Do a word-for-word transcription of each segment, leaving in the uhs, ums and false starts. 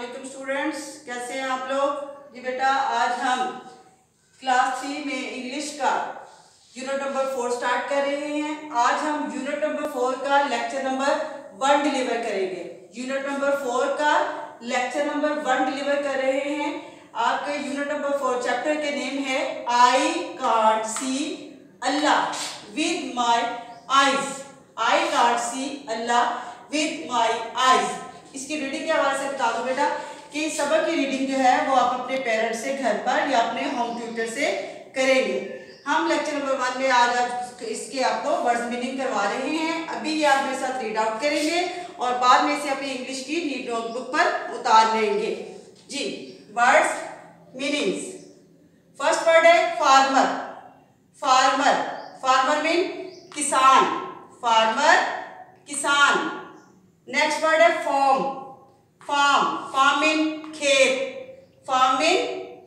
वालेकुम स्टूडेंट्स, कैसे हैं आप लोग। जी बेटा, आज हम क्लास थ्री में इंग्लिश का यूनिट नंबर फोर स्टार्ट कर रहे हैं। आज हम यूनिट नंबर फोर का लेक्चर नंबर वन डिलीवर करेंगे। यूनिट नंबर फोर का लेक्चर नंबर वन डिलीवर कर रहे हैं। आपके यूनिट नंबर फोर चैप्टर के नेम है I can't see Allah with my eyes. I can't see Allah with my eyes. इसकी रीडिंग के हवाले से बता दो बेटा कि सबक की रीडिंग जो है वो आप अपने पेरेंट्स से घर पर या अपने होम ट्यूटर से करेंगे। हम लेक्चर नंबर वन में आज आज इसके आपको वर्ड्स मीनिंग करवा रहे हैं। अभी ये आप मेरे साथ रीड आउट करेंगे और बाद में इसे अपनी इंग्लिश की नीट नोटबुक पर उतार लेंगे। जी, वर्ड्स मीनिंग्स। फर्स्ट वर्ड है फार्मर। फार्मर फार्मर मीन किसान। फार्मर किसान। नेक्स्ट वर्ड है फॉर्म। फार्म फार्म मीन खेत। फार्म मीन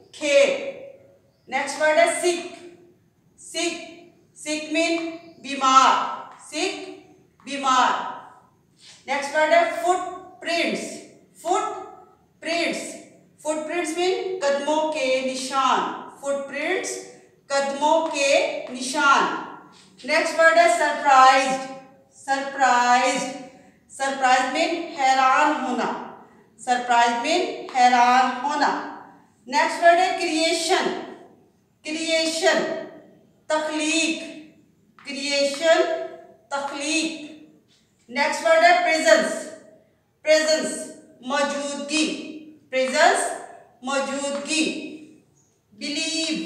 खेत। नेक्स्ट वर्ड है सिक। सिक सिक मीन बीमार। सिक बीमार। नेक्स्ट वर्ड है footprints. Footprints footprints mean कदमों के निशान। फुट प्रिंट्स कदमों के निशान। नेक्स्ट वर्ड है सरप्राइज्ड। सरप्राइज्ड सरप्राइज मीन हैरान होना। सरप्राइज मीन हैरान होना। नेक्स्ट वर्ड है क्रिएशन। क्रिएशन तख्लीक। क्रिएशन तख्लीक। नेक्स्ट वर्ड है प्रेजेंस। प्रेजेंस मौजूदगी। प्रेजेंस मौजूदगी। बिलीव।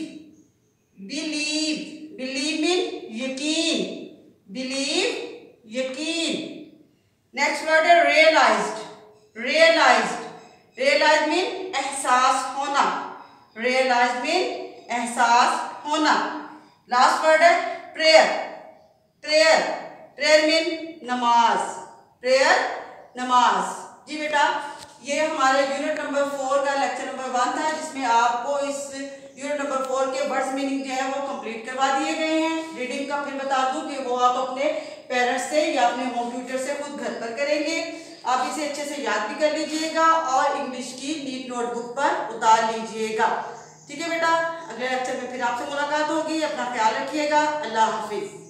बिलीव बिलीव मीन यकीन। बिलीव यकीन। नेक्स्ट वर्ड है रियलाइज्ड। रियलाइज्ड रियलाइज मीन एहसास होना। रियलाइज मीन एहसास होना। लास्ट वर्ड है प्रेयर। प्रेयर प्रेयर मीन नमाज। प्रेयर नमाज। जी बेटा, ये हमारे यूनिट नंबर फोर का लेक्चर नंबर वन था जिसमें आपको इस यूनिट नंबर फोर के वर्ड्स मीनिंग जो है वो कंप्लीट करवा दिए गए हैं। रीडिंग का फिर बता दूं कि वो आप अपने पेरेंट्स से या अपने होम ट्यूटर से खुद घर पर करेंगे। आप इसे अच्छे से याद भी कर लीजिएगा और इंग्लिश की नीट नोटबुक पर उतार लीजिएगा। ठीक है बेटा, अगले लेक्चर में फिर आपसे मुलाकात होगी। अपना ख्याल रखिएगा। अल्लाह हाफिज।